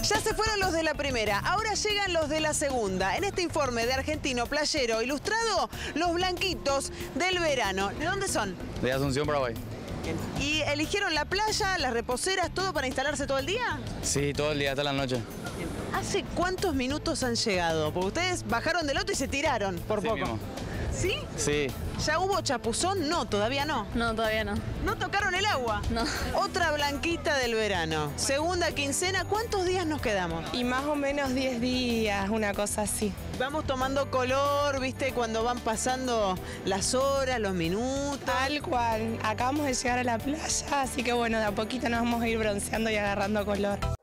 Ya se fueron los de la primera, ahora llegan los de la segunda. En este informe de Argentino Playero Ilustrado, los blanquitos del verano. ¿De dónde son? De Asunción, Paraguay. ¿Y eligieron la playa, las reposeras, todo para instalarse todo el día? Sí, todo el día, hasta la noche. ¿Hace cuántos minutos han llegado? Porque ustedes bajaron del auto y se tiraron por poco. Mismo. ¿Sí? Sí. ¿Ya hubo chapuzón? No, todavía no. No, todavía no. ¿No tocaron el agua? No. Otra blanquita del verano. Segunda quincena, ¿cuántos días nos quedamos? Y más o menos 10 días, una cosa así. Vamos tomando color, ¿viste? Cuando van pasando las horas, los minutos. Tal cual. Acabamos de llegar a la playa, así que bueno, de a poquito nos vamos a ir bronceando y agarrando color.